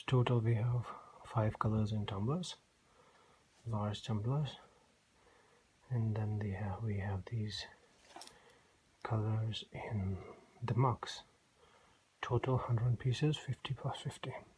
total we have 5 colors in tumblers, large tumblers, and then we have these colors in the mugs. Total 100 pieces, 50 plus 50.